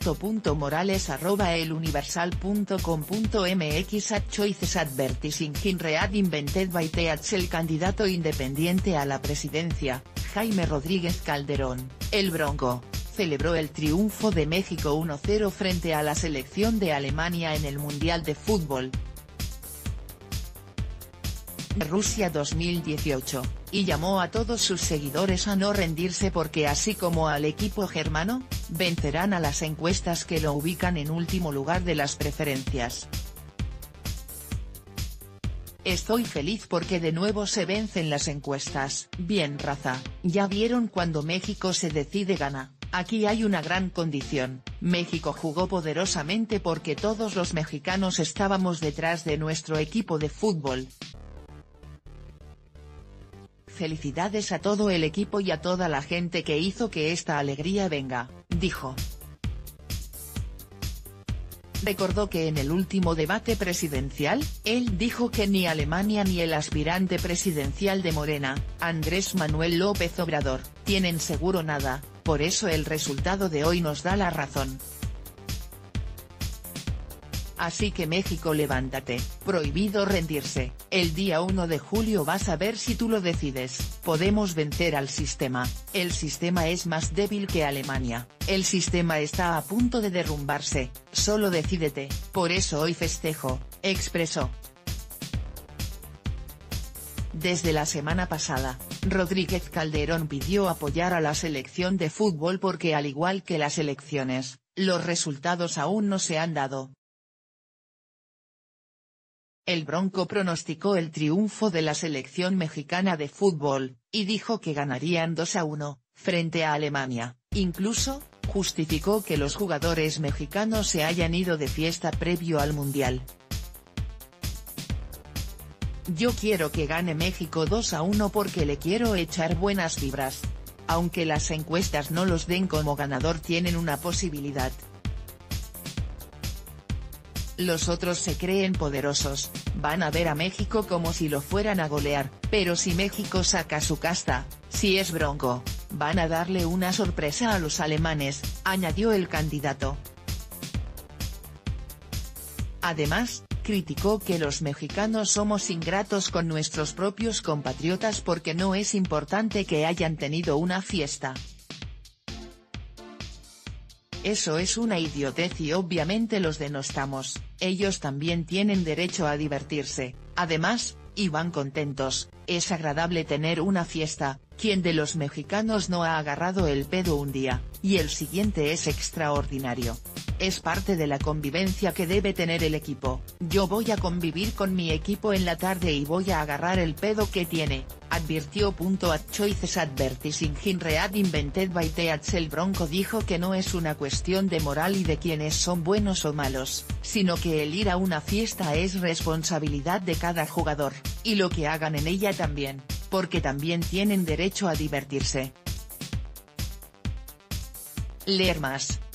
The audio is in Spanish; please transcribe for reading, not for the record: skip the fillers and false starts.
alberto.morales@eluniversal.com.mx At choices advertising in read invented by TH. El candidato independiente a la presidencia, Jaime Rodríguez Calderón, el Bronco, celebró el triunfo de México 1-0 frente a la selección de Alemania en el Mundial de Fútbol de Rusia 2018, y llamó a todos sus seguidores a no rendirse porque así como al equipo germano, vencerán a las encuestas que lo ubican en último lugar de las preferencias. Estoy feliz porque de nuevo se vencen las encuestas. Bien raza, ya vieron cuando México se decide gana. Aquí hay una gran condición, México jugó poderosamente porque todos los mexicanos estábamos detrás de nuestro equipo de fútbol. Felicidades a todo el equipo y a toda la gente que hizo que esta alegría venga, dijo. Recordó que en el último debate presidencial, él dijo que ni Alemania ni el aspirante presidencial de Morena, Andrés Manuel López Obrador, tienen seguro nada, por eso el resultado de hoy nos da la razón. Así que México levántate, prohibido rendirse, el día 1 de julio vas a ver si tú lo decides, podemos vencer al sistema, el sistema es más débil que Alemania, el sistema está a punto de derrumbarse, solo decídete, por eso hoy festejo, expresó. Desde la semana pasada, Rodríguez Calderón pidió apoyar a la selección de fútbol porque al igual que las elecciones, los resultados aún no se han dado. El Bronco pronosticó el triunfo de la selección mexicana de fútbol, y dijo que ganarían 2-1, frente a Alemania, incluso, justificó que los jugadores mexicanos se hayan ido de fiesta previo al Mundial. Yo quiero que gane México 2-1 porque le quiero echar buenas vibras. Aunque las encuestas no los den como ganador tienen una posibilidad. Los otros se creen poderosos, van a ver a México como si lo fueran a golear, pero si México saca su casta, si es Bronco, van a darle una sorpresa a los alemanes, añadió el candidato. Además, criticó que los mexicanos somos ingratos con nuestros propios compatriotas porque no es importante que hayan tenido una fiesta. Eso es una idiotez y obviamente los denostamos, ellos también tienen derecho a divertirse, además, y van contentos, es agradable tener una fiesta, ¿quién de los mexicanos no ha agarrado el pedo un día, y el siguiente es extraordinario? Es parte de la convivencia que debe tener el equipo, yo voy a convivir con mi equipo en la tarde y voy a agarrar el pedo que tiene, advirtió. At choices advertising in read invented by TH. El Bronco dijo que no es una cuestión de moral y de quiénes son buenos o malos, sino que el ir a una fiesta es responsabilidad de cada jugador, y lo que hagan en ella también, porque también tienen derecho a divertirse. Leer más.